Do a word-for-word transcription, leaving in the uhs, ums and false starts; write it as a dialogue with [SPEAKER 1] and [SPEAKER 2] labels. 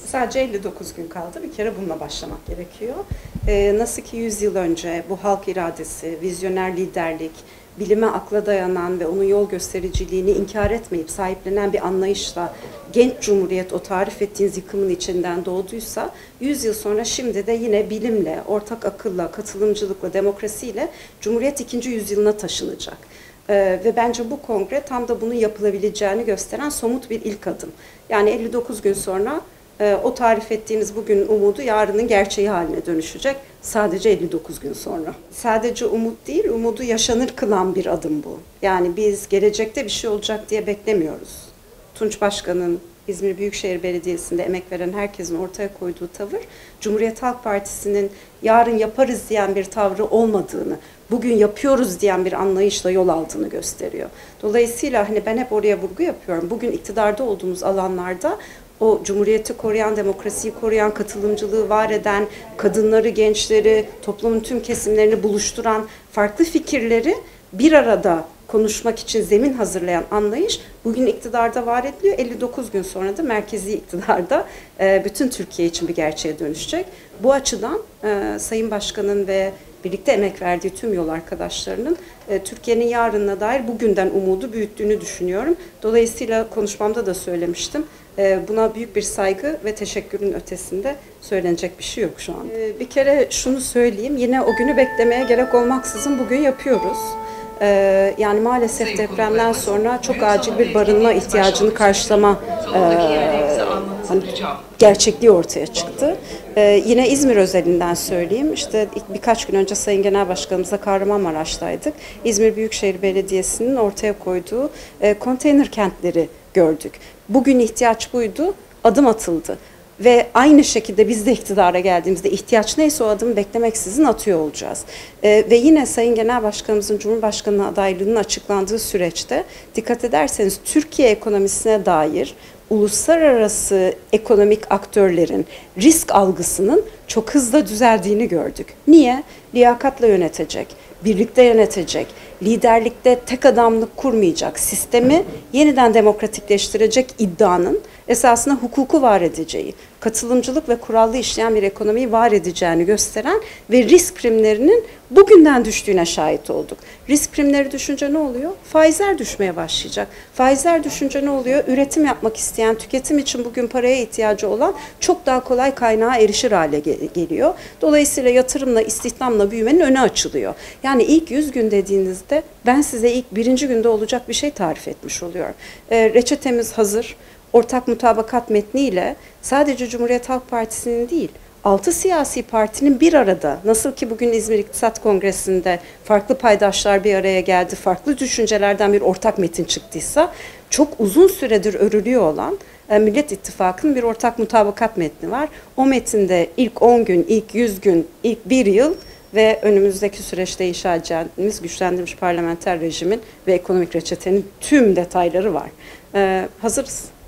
[SPEAKER 1] Sadece elli dokuz gün kaldı. Bir kere bununla başlamak gerekiyor. Ee, nasıl ki yüz yıl önce bu halk iradesi, vizyoner liderlik, bilime akla dayanan ve onun yol göstericiliğini inkar etmeyip sahiplenen bir anlayışla genç cumhuriyet o tarif ettiğiniz yıkımın içinden doğduysa, yüz yıl sonra şimdi de yine bilimle, ortak akılla, katılımcılıkla, demokrasiyle Cumhuriyet ikinci yüzyılına taşınacak. Ee, ve bence bu kongre tam da bunun yapılabileceğini gösteren somut bir ilk adım. Yani elli dokuz gün sonra e, o tarif ettiğiniz bugünün umudu yarının gerçeği haline dönüşecek. Sadece elli dokuz gün sonra. Sadece umut değil, umudu yaşanır kılan bir adım bu. Yani biz gelecekte bir şey olacak diye beklemiyoruz. Tunç Başkan'ın İzmir Büyükşehir Belediyesi'nde emek veren herkesin ortaya koyduğu tavır, Cumhuriyet Halk Partisi'nin yarın yaparız diyen bir tavrı olmadığını, bugün yapıyoruz diyen bir anlayışla yol aldığını gösteriyor. Dolayısıyla hani ben hep oraya vurgu yapıyorum. Bugün iktidarda olduğumuz alanlarda o Cumhuriyeti koruyan, demokrasiyi koruyan, katılımcılığı var eden, kadınları, gençleri, toplumun tüm kesimlerini buluşturan farklı fikirleri bir arada konuşmak için zemin hazırlayan anlayış bugün iktidarda var ediliyor. elli dokuz gün sonra da merkezi iktidarda bütün Türkiye için bir gerçeğe dönüşecek. Bu açıdan Sayın Başkan'ın ve birlikte emek verdiği tüm yol arkadaşlarının Türkiye'nin yarınına dair bugünden umudu büyüttüğünü düşünüyorum. Dolayısıyla konuşmamda da söylemiştim. Buna büyük bir saygı ve teşekkürün ötesinde söylenecek bir şey yok şu an. Bir kere şunu söyleyeyim, yine o günü beklemeye gerek olmaksızın bugün yapıyoruz. Yani maalesef depremden sonra çok acil bir barınma ihtiyacını karşılama e, hani gerçekliği ortaya çıktı. Ee, yine İzmir özelinden söyleyeyim. İşte birkaç gün önce Sayın Genel Başkanımızla Kahramanmaraş'taydık. İzmir Büyükşehir Belediyesi'nin ortaya koyduğu e, konteyner kentleri gördük. Bugün ihtiyaç buydu, adım atıldı. Ve aynı şekilde biz de iktidara geldiğimizde ihtiyaç neyse o adımı beklemeksizin atıyor olacağız. Ee, ve yine Sayın Genel Başkanımızın Cumhurbaşkanı adaylığının açıklandığı süreçte dikkat ederseniz Türkiye ekonomisine dair uluslararası ekonomik aktörlerin risk algısının çok hızlı düzeldiğini gördük. Niye? Liyakatla yönetecek, birlikte yönetecek, liderlikte tek adamlık kurmayacak, sistemi yeniden demokratikleştirecek iddianın esasında hukuku var edeceği, katılımcılık ve kurallı işleyen bir ekonomiyi var edeceğini gösteren ve risk primlerinin bugünden düştüğüne şahit olduk. Risk primleri düşünce ne oluyor? Faizler düşmeye başlayacak. Faizler düşünce ne oluyor? Üretim yapmak isteyen, tüketim için bugün paraya ihtiyacı olan çok daha kolay kaynağa erişir hale geliyor. Dolayısıyla yatırımla, istihdamla büyümenin önü açılıyor. Yani ilk yüz gün dediğinizde ben size ilk birinci günde olacak bir şey tarif etmiş oluyorum. E, reçetemiz hazır. Ortak mutabakat metniyle sadece Cumhuriyet Halk Partisi'nin değil, altı siyasi partinin bir arada, nasıl ki bugün İzmir İktisat Kongresi'nde farklı paydaşlar bir araya geldi, farklı düşüncelerden bir ortak metin çıktıysa, çok uzun süredir örülüyor olan Millet İttifakı'nın bir ortak mutabakat metni var. O metinde ilk on gün, ilk yüz gün, ilk bir yıl ve önümüzdeki süreçte inşa edeceğimiz güçlendirilmiş parlamenter rejimin ve ekonomik reçetenin tüm detayları var. Ee, hazırız.